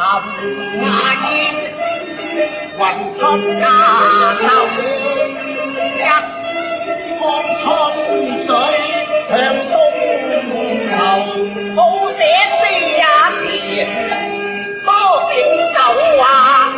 牙煙，雲出牙頭，一江春水向東流，好寫詩也詞，多成首話。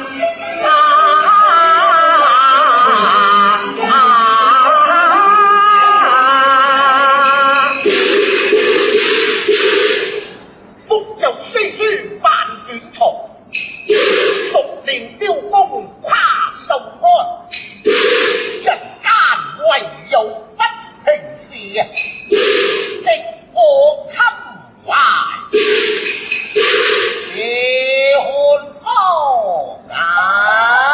熟練雕工跨壽安，人間唯有不平事敵我襟懷，夜看方啊！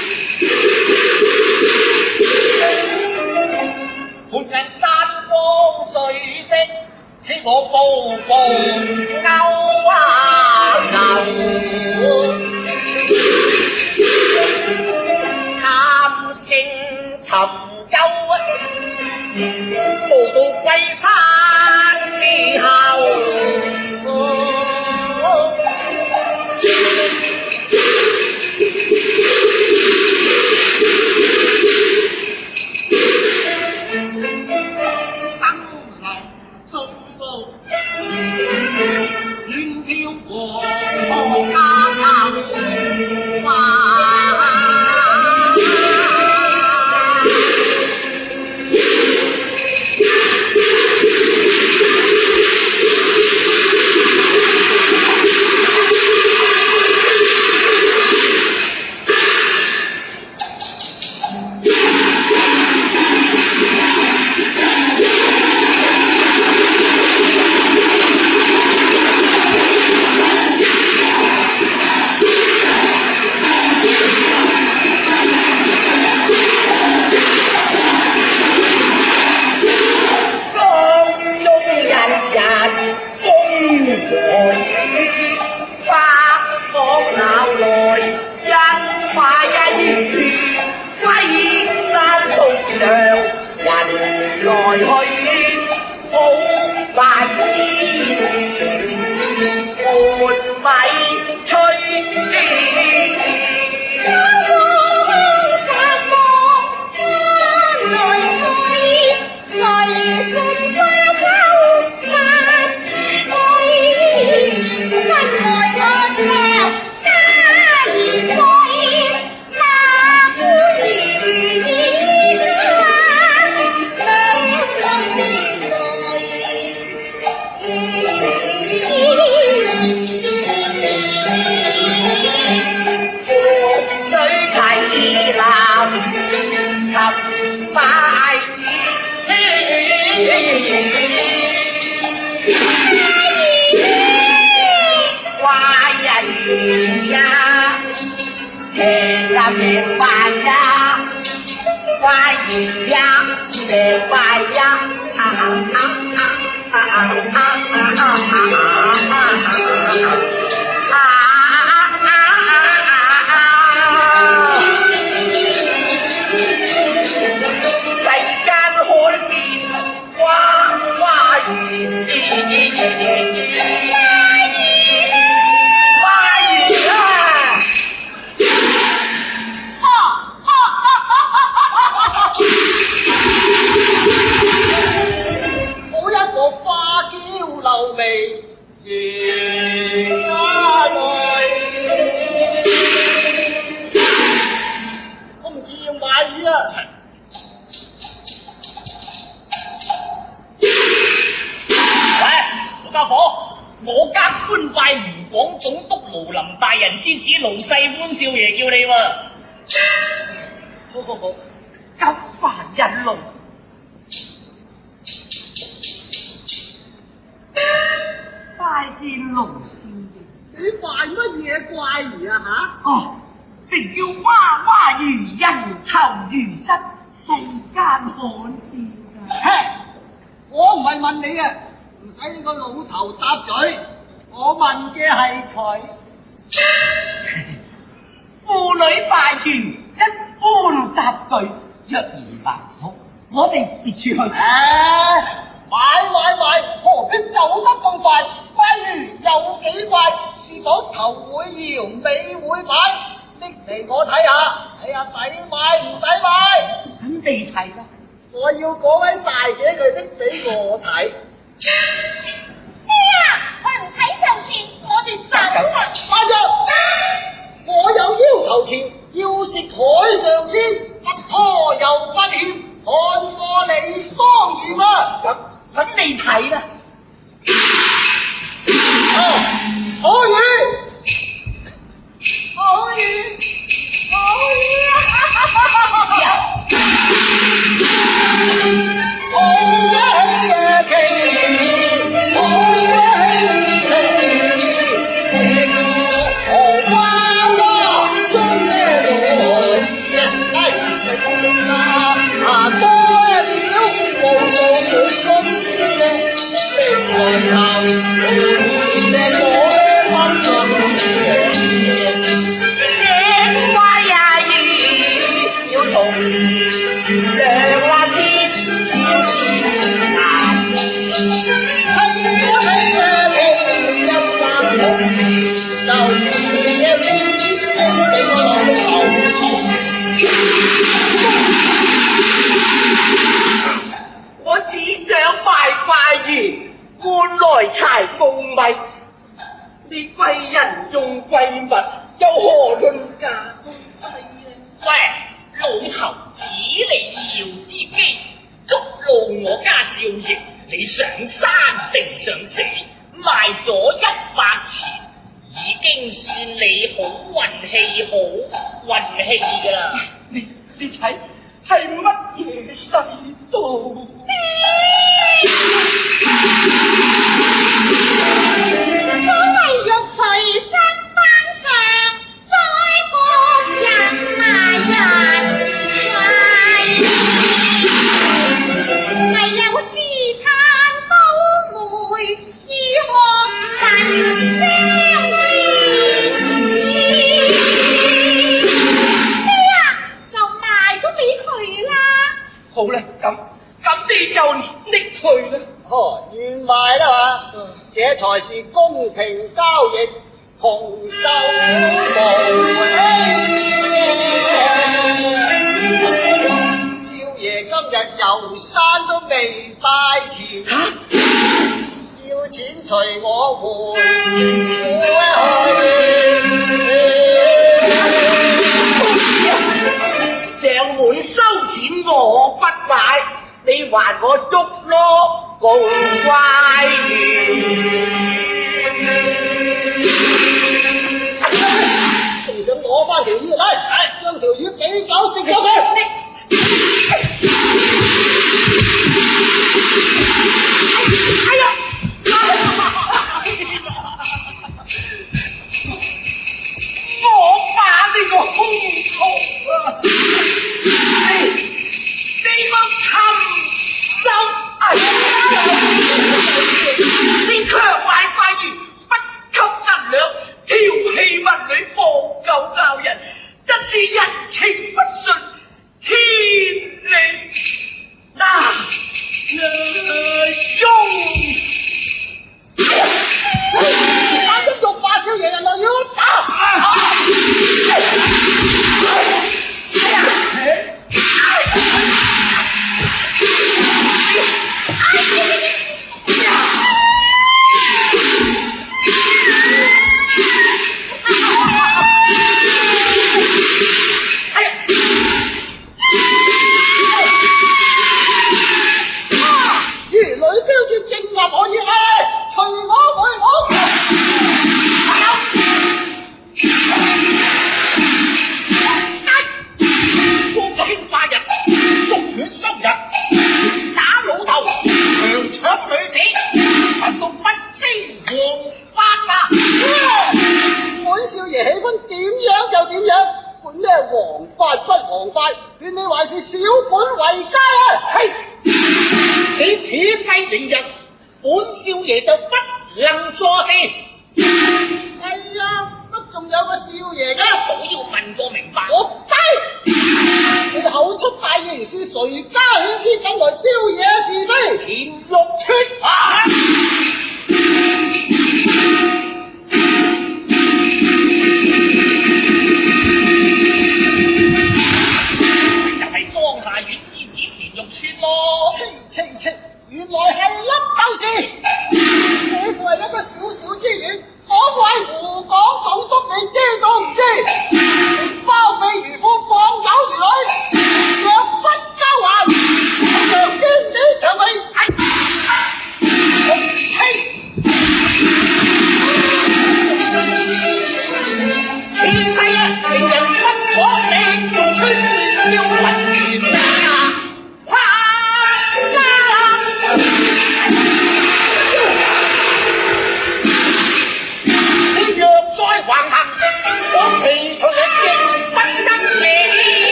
看人山光水色，使我步步勾啊勾。探星尋幽，無道歸山之後，登臨中高，遠眺黃河家頭哇！ 何必走得咁快？快如有幾怪，是否講頭會搖尾會擺，拎嚟我睇下，睇下抵買唔抵買？ 咁你睇啦， 我要嗰位大姐佢拎俾我睇。 爹啊，佢唔睇就算，我哋走啦。 班長，我有要求前，要食海上鮮，不拖又不欠，看貨你當然啦。 咁你睇啦。 可以。 我只想拜拜完，換來柴共米。你貴人用貴物，又何論價高低呢？喂，老頭子你要之機，捉路我家少爺，你上山定上死，賣咗100錢，已經算你好運氣㗎啦。你睇係乜嘢世道？ 所謂玉隨身班上，災國人人唯有自嘆都會如何神相依啊，就賣咗俾佢啦。 好啦，咁你就拎去啦。 願賣啦嘛，這才是公平交易，同受無少爺今日遊山都未帶錢，要錢隨我回上門收錢我不買，你還我捉咯共乖魚。 仲想攞翻條魚嚟，將條魚俾狗食咗佢。 我把呢個兇徒啊！你冇禽獸！你強買快魚，不給銀兩，調戲物女，放狗咬人，真是人情不順，天理難容。 打得肉霸少爺人來要打！魚女標誌正入我意，隨我回屋。 國興化日，捉犬收人，打老頭，強搶女子，貧到不知黃花啊！ 本少爺喜歡點樣就點樣，管咩黃法不黃法，勸你還是小本為佳啊！ 係，你此世凌人，本少爺就不能坐視。 係啊，乜仲有個少爺嘅？ 我要問個明白。 我雞！你口出大言是誰家犬之敢來招惹是非？ 田玉川啊！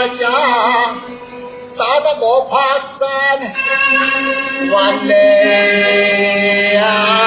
呀，打得我拍山还你啊！